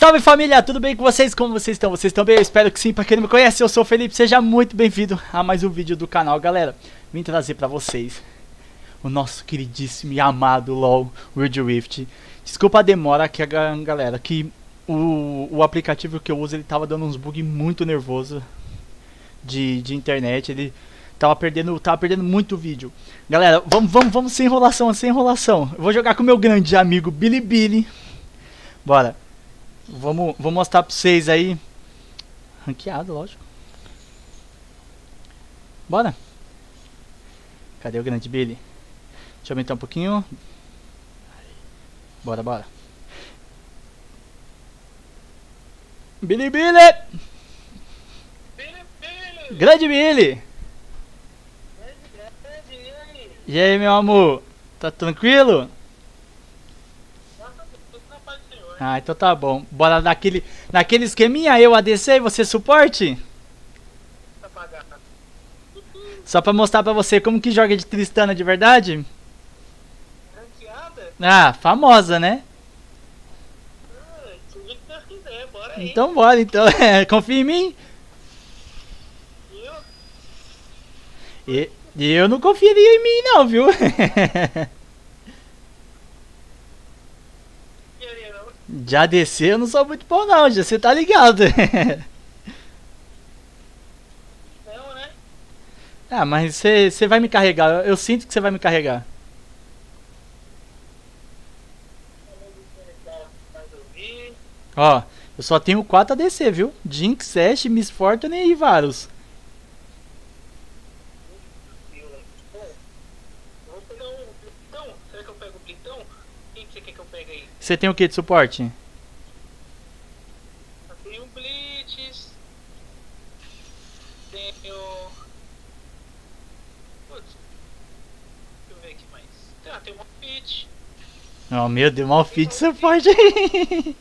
Salve família, tudo bem com vocês? Como vocês estão? Vocês estão bem? Eu espero que sim. Pra quem não me conhece, eu sou o Felipe, seja muito bem-vindo a mais um vídeo do canal. Galera, vim trazer pra vocês o nosso queridíssimo e amado LOL Wild Rift. Desculpa a demora aqui, galera, que o aplicativo que eu uso, ele tava dando uns bugs muito nervoso de internet. Ele tava perdendo muito vídeo. Galera, vamos sem enrolação, sem enrolação. Eu vou jogar com o meu grande amigo Bilibili. Bora. Vou mostrar pra vocês aí. Ranqueado, lógico. Bora. Cadê o grande Billy? Deixa eu aumentar um pouquinho. Bora, bora. Billy! Grande Billy! E aí, meu amor? Tá tranquilo? Ah, então tá bom. Bora naquele esqueminha, eu ADC e você suporte? Só pra mostrar pra você como que joga de Tristana de verdade? Ah, famosa, né? Então bora, então. Confia em mim? E eu não confiaria em mim não, viu? Já descer eu não sou muito bom não, já você tá ligado. Não, né? Ah, mas você vai me carregar, eu sinto que você vai me carregar. Ó, eu só tenho 4 ADC, viu? Jinx, Ashe, Miss Fortune e Varus. Vou pegar um Blitão. Será que eu pego o Blitão? Quem que você quer que eu pegue aí? Você tem o que de suporte? Eu tenho um Blitz. Tenho... Putz. Deixa eu ver aqui mais. Tem um Malphite. Oh, meu Deus, Malphite suporte aí.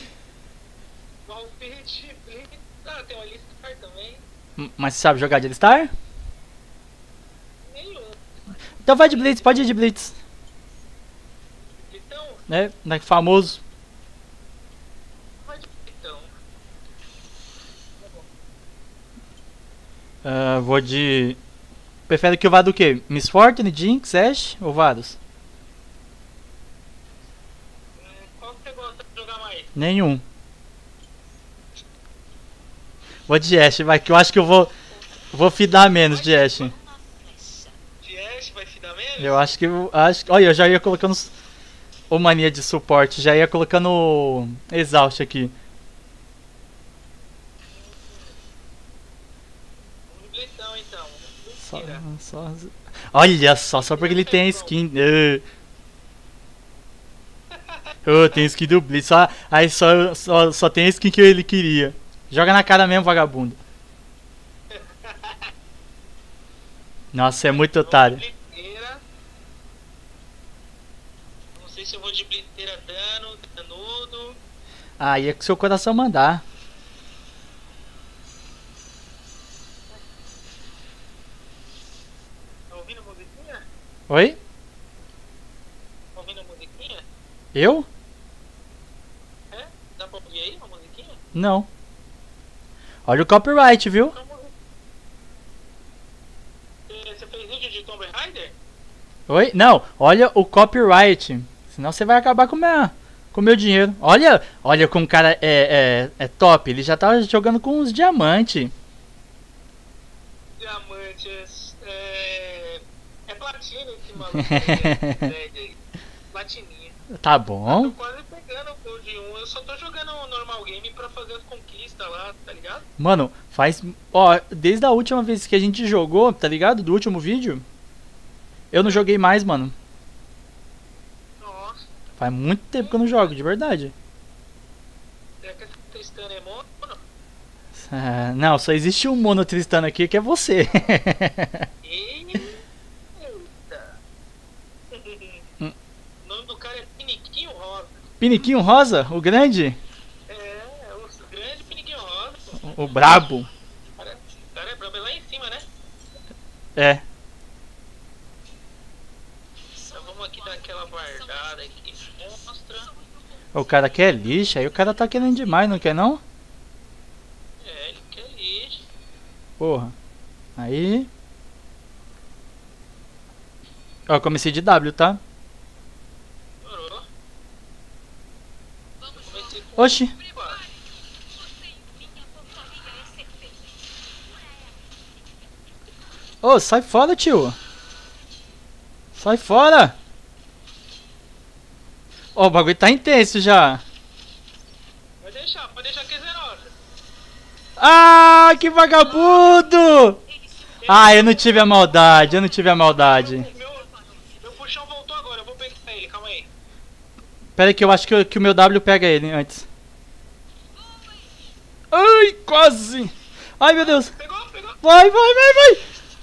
Malphite, Blitz. Tem uma Alistar também. Mas você sabe jogar de Alistar? Nenhum. Então vai de Blitz, pode ir de Blitz. Blitão? É, famoso. Vai de Blitão. Vou de... Prefere que eu vá do que? Miss Fortune, Jinx, Ashe ou Varus? Qual que você gosta de jogar mais? Nenhum. Vou de Ashe, vai, que eu acho que eu vou fidar menos de Ashe. De Ashe vai se dar menos? Eu acho que... Olha, eu já ia colocando... Ô, mania de suporte, já ia colocando Exaust aqui. Vamos de Blitão então. Mentira. Olha só porque ele tem a skin. Tem skin do Blitz. Aí só tem a skin que ele queria. Joga na cara mesmo, vagabundo. Nossa, é muito otário. Não sei se eu vou de bliteira danudo. Aí é que seu coração mandar. Tá ouvindo a musiquinha? Oi? Tá ouvindo a musiquinha? Eu? É? Dá pra ouvir aí uma musiquinha? Não. Olha o copyright, viu? Você fez vídeo de Tomb Raider? Oi? Não, olha o copyright. Senão você vai acabar com o meu dinheiro. Olha como o cara é top. Ele já tá jogando com uns diamantes. Diamantes. É platina esse maluco aí. Platininha. Tá bom. Eu tô quase pegando o Gold 1. Eu só tô jogando um normal game pra fazer as conquistas lá, tá ligado? Mano, Ó, desde a última vez que a gente jogou, tá ligado? Do último vídeo. Eu não joguei mais, mano. Nossa. Faz muito tempo que eu não jogo, de verdade. Será que essa Tristana é mono? Não, só existe um mono Tristana aqui que é você. Eita. O nome do cara é Piniquinho Rosa. Piniquinho Rosa? O grande? O grande Piniquinho Rosa. O brabo. O cara é brabo, é lá em cima, né? É. Então vamos aqui dar aquela guardada aqui. Mostra. O cara quer lixo, aí o cara tá querendo demais, não quer não? É, ele quer lixo. Porra. Aí. Ó, comecei de W, tá? Parou. Eu comecei com Oxi. 4. Ô, sai fora, tio. Sai fora. Ó, o bagulho tá intenso já. Pode deixar que é zerosa. Ah, que vagabundo! Ah, eu não tive a maldade, eu não tive a maldade. Meu puxão voltou agora, eu vou pegar ele, calma aí. Pera aí que eu acho que o meu W pega ele antes. Ai, quase! Ai, meu Deus! Pegou. Vai, vai, vai, vai!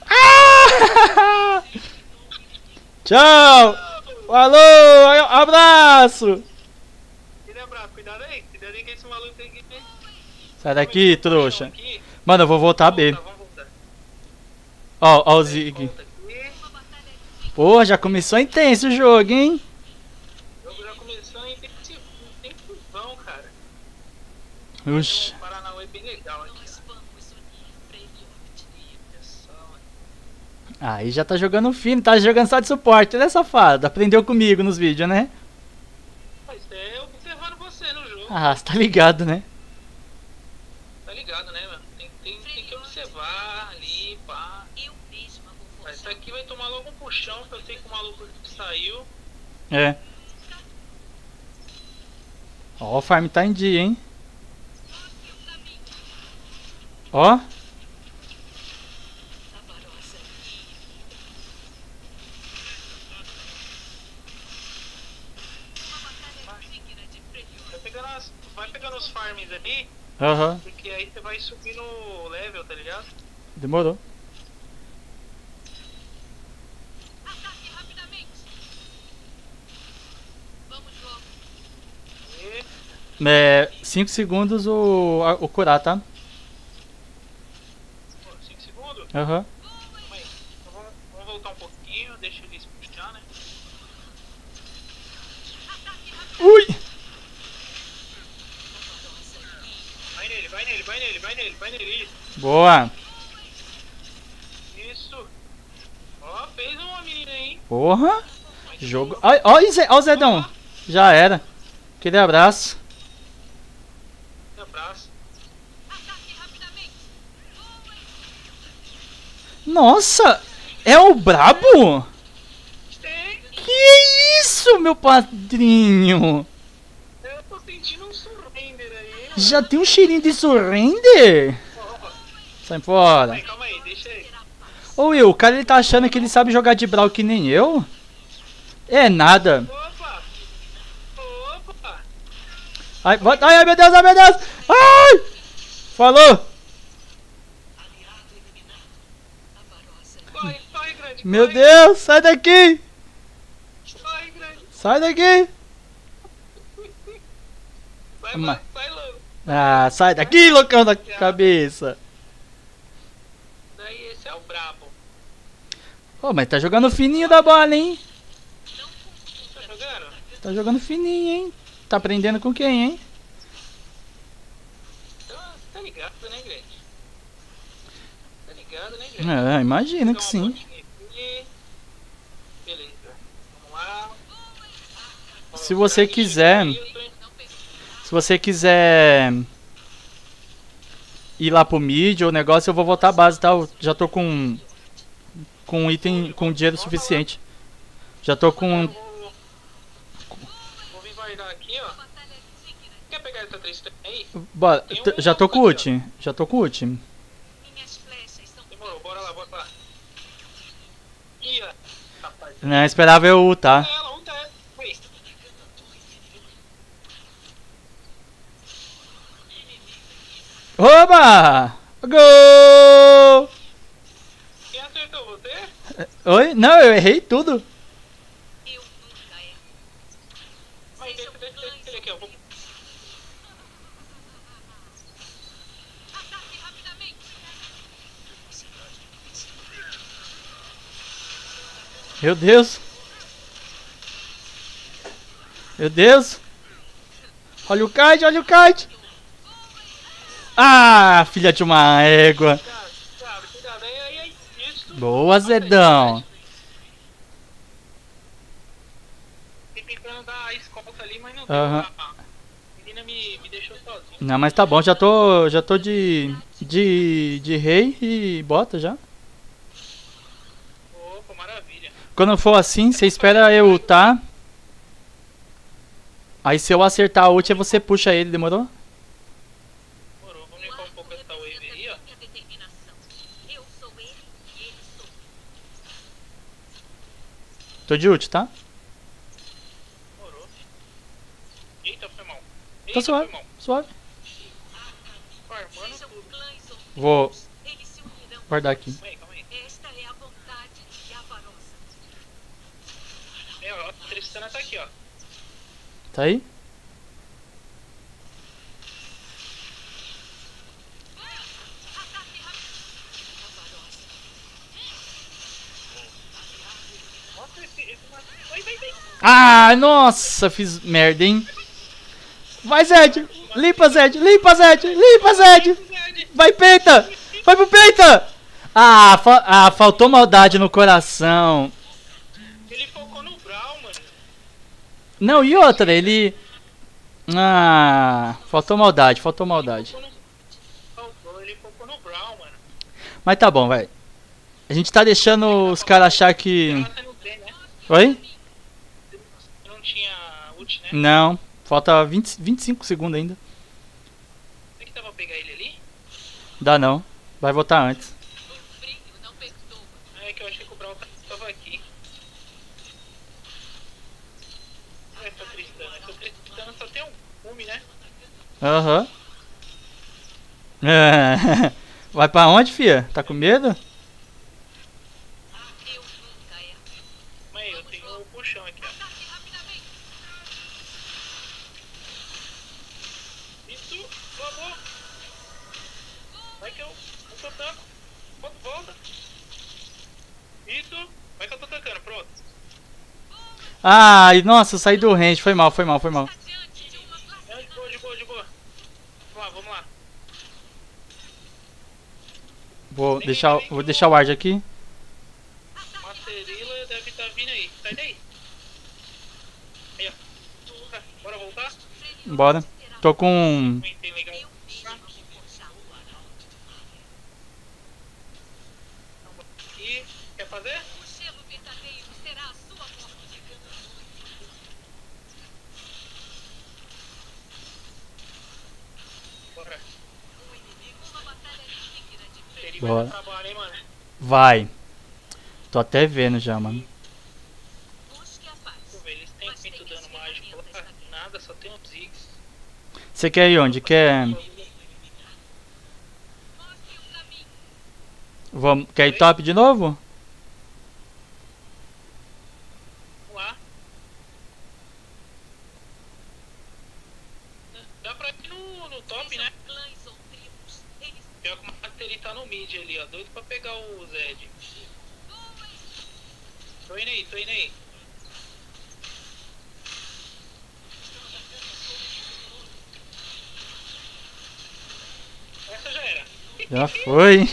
Ah! Tchau! Falou! Abraço! Ele é bravo, cuidado aí que esse maluco tem que... Sai daqui, trouxa. Aqui. Mano, eu vou voltar a B. Vamos voltar. Ó, o Zig. Volta aqui. Porra, já começou intenso o jogo, hein? O jogo já começou em intensivão, cara. Uxi. O Paranauê é bem legal aqui. Aí já tá jogando fino, tá jogando só de suporte, né, safado? Aprendeu comigo nos vídeos, né? Mas é observando você no jogo. Ah, você tá ligado, né? Tá ligado, né, mano? Tem que observar ali, pá. Mas isso aqui vai tomar logo um puxão, que eu sei que o maluco saiu. É. Ó, o farm tá em dia, hein? Ó. Vai pegando os farms ali, Aham. porque aí você vai subir no level, tá ligado? Demorou. E... É, 5 segundos o curar, tá? 5 segundos? Aham. Calma aí. Então vamos voltar um pouquinho, deixa ele puxar, né? Ui! Vai nele. Boa! Isso. Ó, fez uma menina aí. Porra! Jogo. Ó o Zedão! Já era. Aquele abraço. Um abraço. Nossa! É o brabo? Tem. Que isso, meu padrinho? Eu tô sentindo um surrender aí, mano. Já tem um cheirinho de surrender? Sai fora. Calma aí, deixa aí. Ô Will, o cara ele tá achando que ele sabe jogar de Brawl que nem eu? É nada. Opa! Ai, ai, meu Deus, ai, meu Deus! Ai! Falou! Corre, grande. Meu Deus, sai daqui! Corre, grande. Sai daqui! Vai logo. Ah, sai daqui, loucão da cabeça! Daí esse é o brabo. Ô, mas tá jogando fininho da bola, hein? Tá jogando? Tá jogando fininho, hein? Tá aprendendo com quem, hein? Tá ligado, né, grande? Tá ligado, né, grande? É, imagino que sim. Beleza. Vamos lá. Se você quiser ir lá pro mid ou negócio, eu vou voltar a base, tá? Eu já tô com item, com dinheiro suficiente. Já tô com... Vou vir guardar aqui, ó. Quer pegar essa 3 aí? Bora, já tô com o ult. Já tô com o ult. Demorou, bora lá. Ih, rapaz. Não, esperava eu ultar. Ela, onde é? Foi. Oba! Gol! Quem acertou você? Oi? Não, eu errei tudo. Mas deixa ele aqui, ó. Meu Deus. Meu Deus. Olha o kite, olha o kite. Ah, filha de uma égua. Cuidado. Aí, isso. Boa, Zedão. Tentando dar a escolta ali, mas não Aham. deu. A menina me deixou sozinho. Não, mas tá bom, já tô de rei e bota já. Opa, maravilha. Quando for assim, você espera eu ultar. Aí se eu acertar a ult, aí você puxa ele, demorou? Demorou. Vamos limpar um pouco essa wave aí, ó. Tô de ult, tá? Demorou. Eita, foi mal. Tá suave, Foi mal. suave. Farmando tudo. Vou guardar aqui. Calma aí. Ó, a Tristana tá aqui, ó. Tá aí? Nossa, esse... Vai. Ah, nossa, fiz merda, hein? Vai, Zed! Limpa, Zed! Limpa, Zed! Limpa, Zed! Vai, peita! Vai pro peita! Ah, faltou maldade no coração. Ele focou no Brawl, mano. Não, e outra, ele... Ah, faltou maldade. Ele focou no Brawl, mano. Mas tá bom, vai. A gente tá deixando os caras achar que... Ela tá no B, né? Oi? Não tinha ult, né? Não, falta 25 segundos ainda. Será que dá pra pegar ele ali? Dá não, vai voltar antes. É que eu achei que o Brawl tava aqui. Essa Tristana só tem um cume, né? Aham. É. Vai pra onde, fia? Tá com medo? Mas eu tenho o puxão aqui, ó. Isso, vamos. Vai que eu tô tanco. Volta. Isso, vai que eu tô tancando, pronto. Ai, nossa, eu saí do range, foi mal. É, de boa. Vamos lá. Vou deixar o ward aqui. Masterila deve estar vindo aí. Sai daí. Aí, ó. Bora voltar? Bora. Tô com... Tem legal. Aqui. Quer fazer? Bora. Ele vai Bora. dar trabalho, hein, mano? Vai. Tô até vendo já, mano. Deixa eu ver, eles têm muito dano mágico lá. Nada, só tem um Ziggs. Você quer ir onde? Quer ir top de novo? Vamos lá. Dá pra ir no top, né? Pior que o Mastery tá no mid ali, ó. Doido pra pegar o Zed. Tô indo aí. Essa já era. Já foi.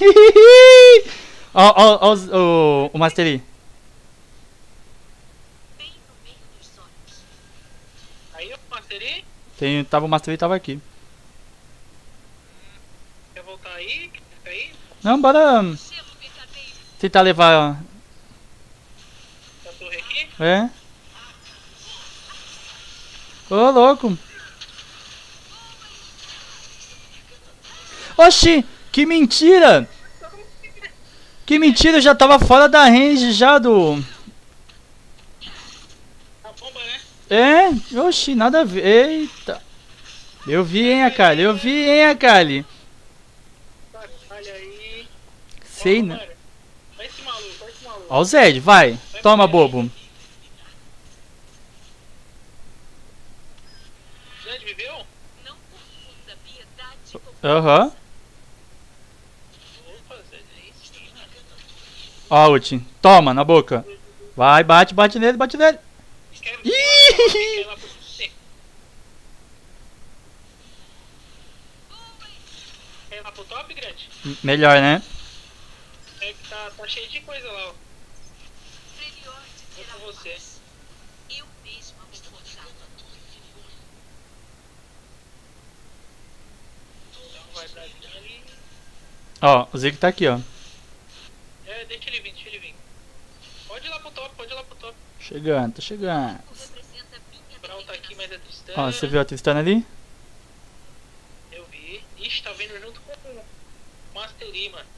Ó, o Mastery. Aí, ó, Mastery. O Mastery tava aqui. Quer voltar aí? Quer ficar aí? Não, bora tentar levar... Essa torre aqui? É. Ô, louco. Oxi, que mentira. Que mentira, eu já tava fora da range já do... A bomba, né? É, oxi, nada a ver. Eita. Eu vi, hein, Akali. Olha aí. Sei, Ó, né? mano. Vai esse maluco. Ó o Zed, vai. Toma, bobo. Zed viveu? Aham. Opa, Zed aí sim, né? Ó a ult. Toma, na boca. Vai, bate nele. Quer Ih! lá pra você. pro top, grande? Melhor, né? É que tá cheio de coisa lá, ó. Vou com você. Eu mesma vou forjar. Então vai dar ali. Ó, o Zig tá aqui, ó. É, deixa ele vir. Pode ir lá pro top, Chegando, tô chegando. Representa minha O Brawl tá aqui, mas é Tristana. Ó, você viu a Tristana ali? Eu vi. Ixi, tá vindo junto com o Mastery, mano.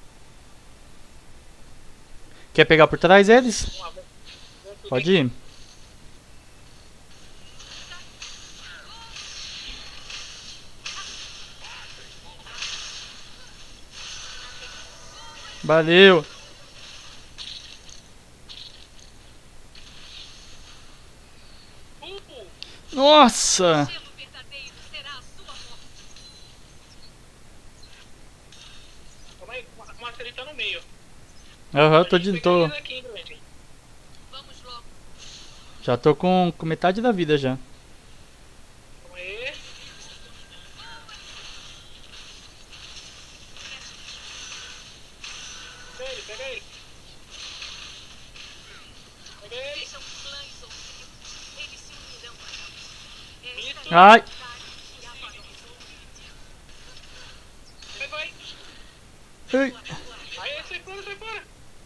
Quer pegar por trás eles? Vamos lá, vamos subir Pode aqui. ir. Valeu. Nossa. selo verdadeiro será a sua morte. Calma aí, o Mastery tá no meio. Aham, Pega eles aqui, grande. Vamos logo. já tô com metade da vida já. Calma aí. Pega ele. Sejam clãs ou tribos, eles se unirão a nós. Isso. Esta é a Ai. vontade que há para nós. Vai. Ui. Aí, sai fora.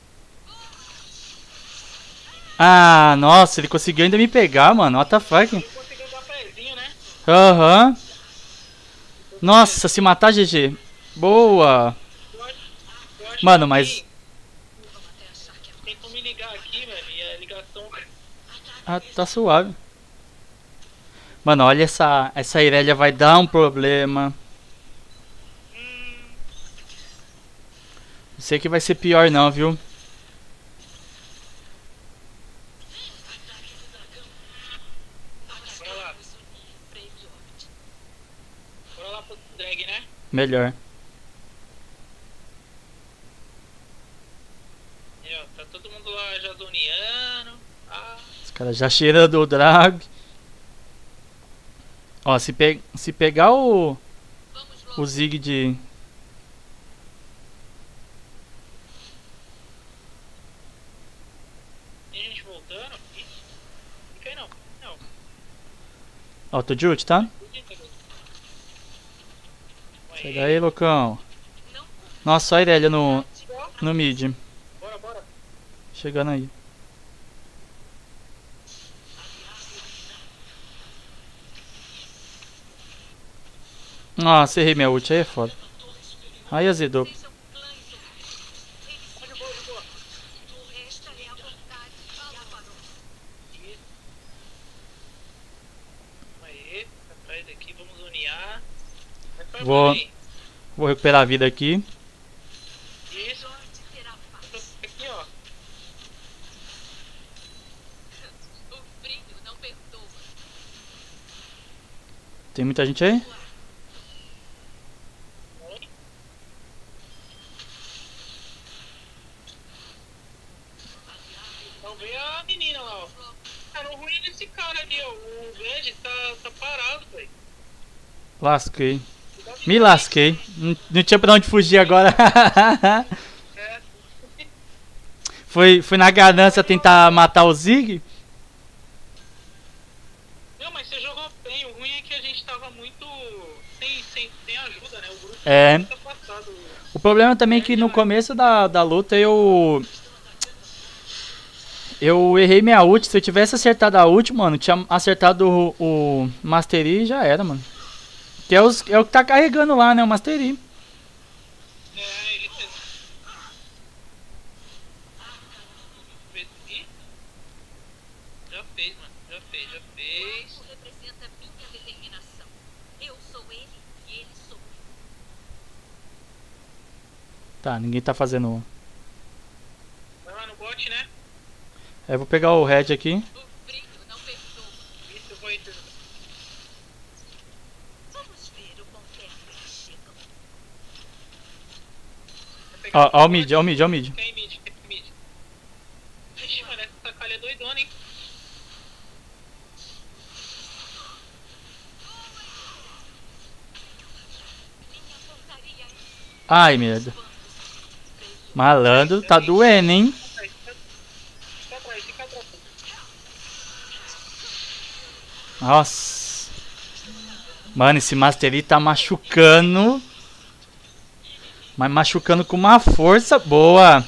Ah, nossa, ele conseguiu ainda me pegar, mano. What the fuck? Ele conseguiu dar pezinho, né? Aham. Nossa, se matar, GG. Boa. Eu acho Mano, que mas... tentou me ligar aqui, velho, e a ligação... Ah, tá suave. Mano, olha essa Irelia vai dar um problema. Não sei que vai ser pior não, viu? Bora lá pro drag, né? Melhor. E, ó, tá todo mundo lá já zoneando. Ah, Os caras já cheirando o drag. Ó, se pegar o Zig de... tem gente voltando. Ih, fica aí não. Ó, tô de ult, tá? Sai daí, loucão. Nossa, só a Irelia no mid. Bora. Chegando aí. Nossa, errei minha ult, aí é foda. Aí azedou. Sejam clãs ou tribos, eles De boa. esta é a vontade que há para nós. Isso. Aí, atrás daqui, vamos zonear. Vai Vou- aí. Vou recuperar a vida aqui. Isso. Norte terá paz. Aqui, ó. O frio não perdoa. Tem muita gente aí? Então vê a menina lá, ó. Cara, o ruim desse cara ali, ó. O Verde tá parado, velho. Lasquei. Me lasquei. Não tinha pra onde fugir agora. É. Fui na ganância tentar matar o Zig. Não, mas você jogou bem. O ruim é que a gente tava muito sem ajuda, né? O grupo É. tá passado. O problema também é que no começo da luta eu errei minha ult. Se eu tivesse acertado a ult, mano, tinha acertado o Mastery e já era, mano. Que é o que tá carregando lá, né? O Mastery. É, ele fez. Ih, já fez, mano. Já fez. O representa minha determinação. Eu sou ele e ele sou eu. Tá, ninguém tá fazendo. Vai lá no bot, né? Eu vou pegar o Red aqui. O frio não perdoa. Isso, eu vou aí. Vamos ver o quão perto eles chegam. Ó o mid. Quem é mid? Ixi, mano, essa calha é doidona, hein? Minha pontaria é Ai, merda. Malandro, tá doendo, hein? Fica atrás, fica atrás. Nossa. Mano, esse Mastery tá machucando. Mas machucando com uma força. Boa.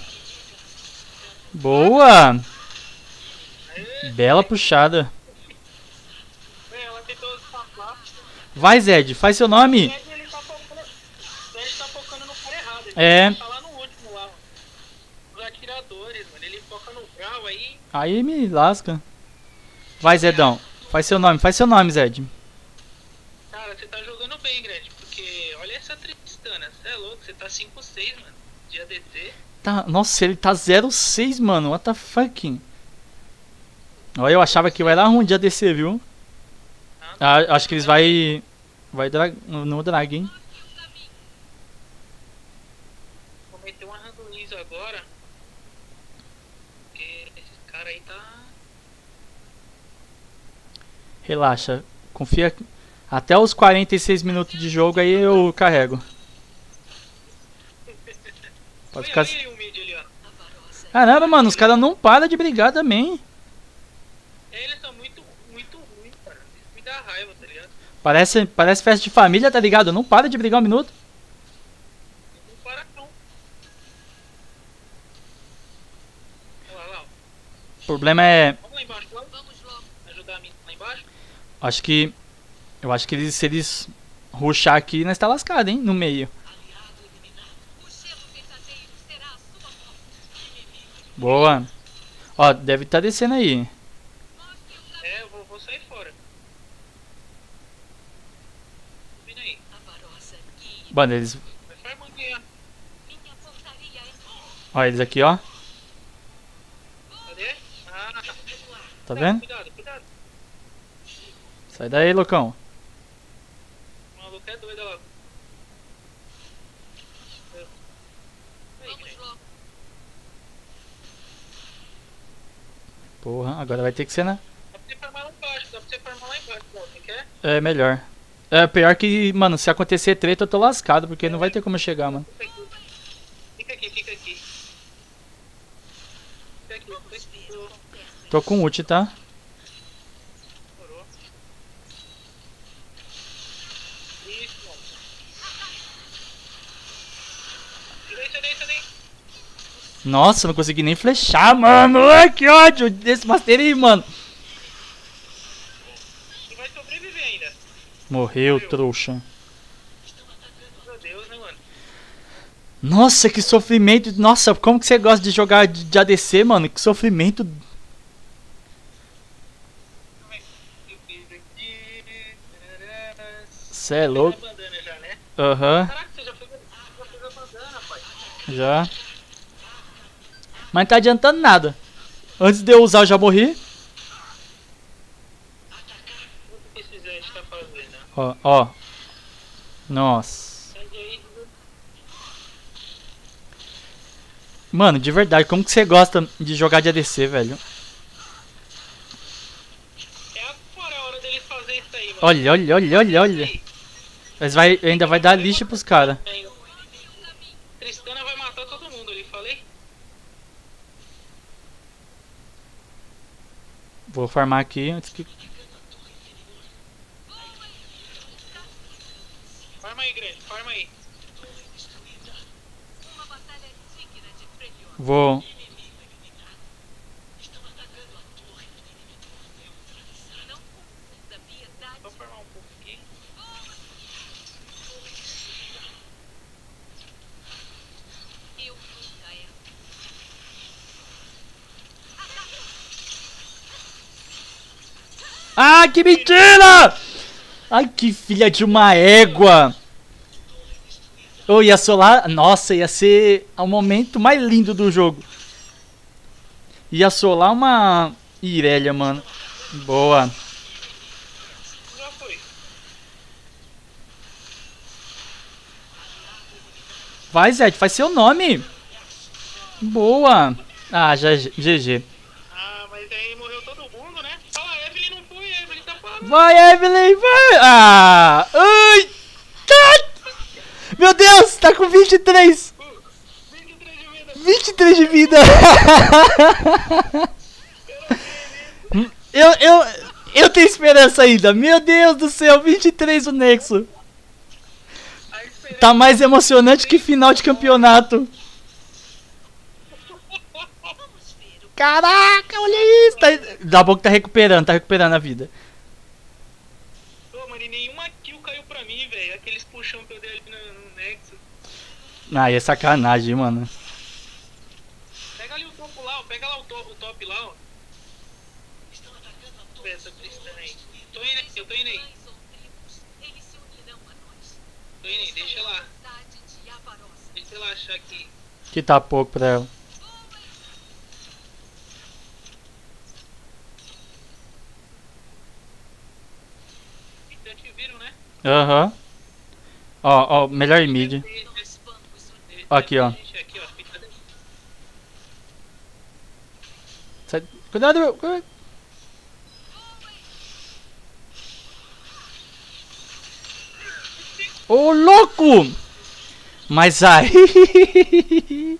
Boa. Bela puxada. Ela tentou escapar. Vai, Zed, faz seu nome. Ele tá focando no cara errado. Ele É. tá lá no último lá. Os atiradores, mano. Ele foca no grau aí. Aí me lasca. Vai, Zedão. Faz seu nome, Zed. Cara, você tá jogando bem, Gretchen. Porque olha essa Tristana. Você é louco. Você tá 5-6, mano. De ADC. Tá, nossa, ele tá 0-6, mano. What the fuck? Olha, eu achava que vai dar ruim de ADC, viu? Ah, acho que eles vai no drag, hein? Vou meter uma randomiza agora. Porque esse cara aí tá... Relaxa, confia. Até os 46 minutos de jogo aí eu carrego. Pode ficar... Olha o mid ali, ó. Caramba, mano, os caras não param de brigar também. Eles são muito ruins, cara. Isso me dá raiva, tá ligado? Parece festa de família, tá ligado? Não para de brigar um minuto. Não para não. Olha lá, ó. O problema é... Vamos lá embaixo, vamos ajudar a mim lá embaixo. Eu acho que se eles rushar aqui, nós tá lascado, hein? No meio. Boa. Ó, deve estar descendo aí. É, eu vou sair fora. Vindo aí. Mano, eles... Vai farmando aí, ó. Ó, eles aqui, ó. Cadê? Ah, Tá vendo? cuidado, cuidado. Sai daí, loucão. O maluco é doido, ó. Aí, Greg. Porra, agora vai ter que ser, né? Dá pra você farmar lá embaixo, pô. Você quer? É melhor. É pior que, mano, se acontecer treta eu tô lascado, porque não vai ter como eu chegar, mano. Fica aqui. Fica aqui. Tô com ult, tá? Demorou. Isso, mano. Tira aí. Nossa, não consegui nem flechar, mano. Ai, que ódio desse Mastery, mano. E vai sobreviver ainda. Morreu, trouxa. Meu Deus, né, mano? Nossa, que sofrimento. Nossa, como que você gosta de jogar de ADC, mano? Que sofrimento. Cê é louco. Tá bandana já, né? Aham, Caraca, você já fez a bandana, pai. já. Mas não tá adiantando nada. Antes de eu usar, eu já morri. O que esse Zed tá fazendo, né? Ó. Nossa. Zed aí, Mano, de verdade, como que você gosta de jogar de ADC, velho? é agora a hora deles fazer isso aí, mano. Olha. Mas ainda vai dar lixa pros caras. Tristana vai matar todo mundo ali, falei? Vou farmar aqui antes que... Farma aí, grande, farma aí. Vou... Só farmar um pouco aqui. Ah, que mentira! Ai, que filha de uma égua! Eu ia solar... Nossa, ia ser o momento mais lindo do jogo. Ia solar uma Irelia, mano. Boa. Já foi. Vai, Zed, faz seu nome. Boa. Ah, já GG. Ah, mas aí morreu todo mundo, né? Fala, a Evelyn não foi, a Evelyn tá parada. Vai, Evelyn, vai! Ah! Ai! Meu Deus! tá com 23. 23 de vida. 23 de vida. Eu tenho esperança ainda. Meu Deus do céu, 23 o Nexo. A esperança Tá mais emocionante que final de campeonato. Vamos ver o Caraca, olha isso. Tá, dá a pouco tá recuperando a vida. Pô, mano, e nenhuma kill caiu pra mim, velho. Aqueles puxão que eu dei ali no Nexus. Ai, é sacanagem, mano. Pega ali o topo lá, ó. Pega lá o top lá, ó. estão atacando a todos. Essa cristã aí. Eu tô indo aí. Clãs ou tribos, eles se unirão a nós. Tô indo aí, Essa deixa é a lá. vontade de Avarosa. Deixa ela achar que. Que tá pouco pra ela. Já te viram, né? Aham. Ó, melhor em mid. Nós vamos unir. Aqui, ó. Aqui, ó. Fica dentro. Cuidado. Ô, louco! Mas aí...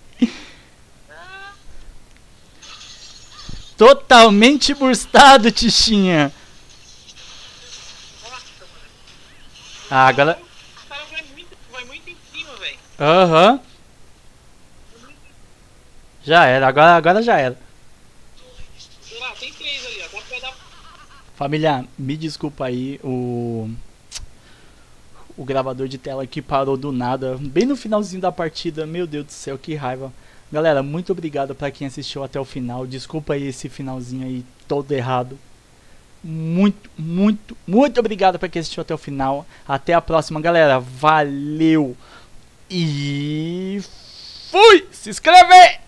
Totalmente burstado, Tichinha. Nossa, mano. Ah, agora... O cara vai muito em cima, velho. Aham. Já era, agora já era. Sei lá, tem 3 ali, ó. Dá pra dar. Família, me desculpa aí, o gravador de tela aqui parou do nada, bem no finalzinho da partida. Meu Deus do céu, que raiva. Galera, muito obrigado pra quem assistiu até o final. Desculpa aí esse finalzinho aí todo errado. Muito obrigado pra quem assistiu até o final. Até a próxima, galera. Valeu. E fui! Se inscreve!